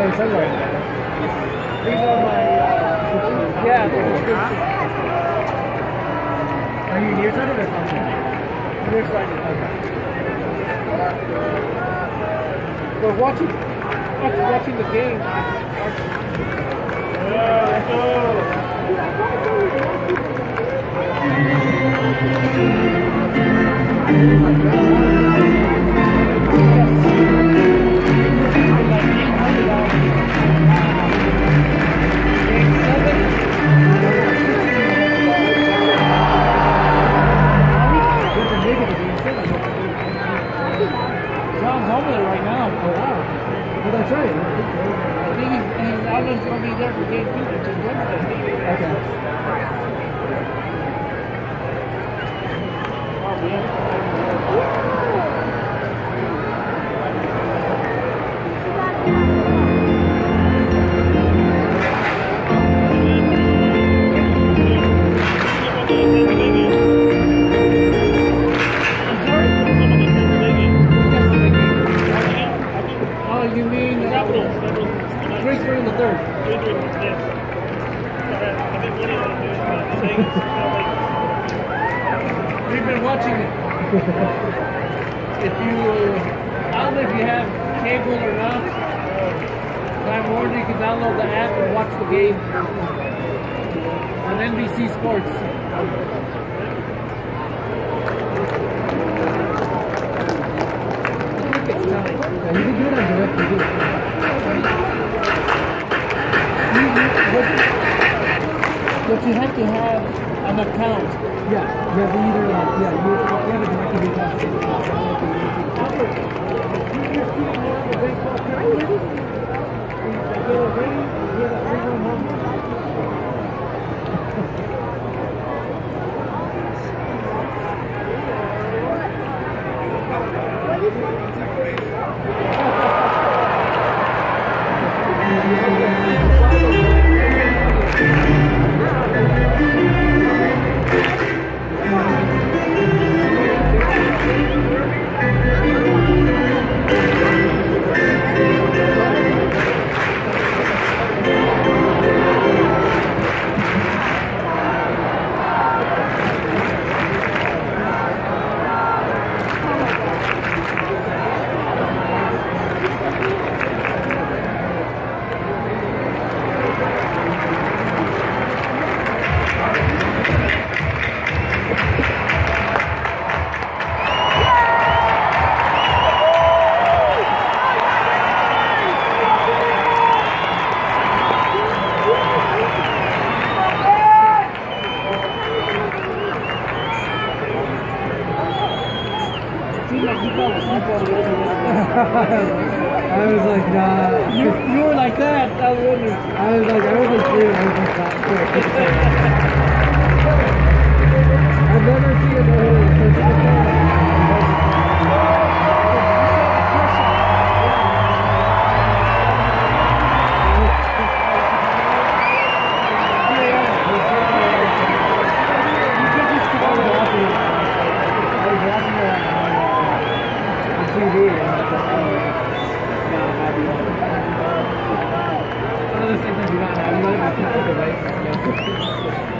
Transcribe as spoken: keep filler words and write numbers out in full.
my sunlight. These are my, uh, yeah. Are you nearsighted or far-sighted? Nearsighted. Okay. But watching, after watching the game, John's over there right now. Oh, wow. Well, that's right. I think he's, he's, I don't know if he's going to be there for game two, which is Wednesday. Okay. Oh, man. You mean uh, Chris in the third? We've been watching it. If you, uh, I don't know if you have cable or not. Time Warner, you can download the app and watch the game on N B C Sports. It's time. Yeah, you can do it on direct T V. You, you, what, what you have to have an account. Yeah, you have to either, uh, yeah, you, you have a direct T V account. I was like, nah. You, you were like that. I was wondering. I was like, I wasn't sure. I was like, that. I've never seen it earlier. T V. One of those things that you don't have, you don't have to devices.